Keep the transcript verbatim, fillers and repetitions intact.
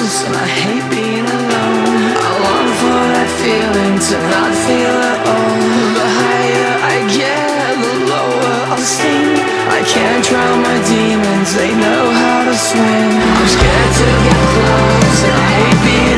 close, and I hate being alone. I long for that feeling to not feel at all. The higher I get, the lower I'll sink. I can't drown my demons, they know how to swim. I'm scared to get close, and I hate being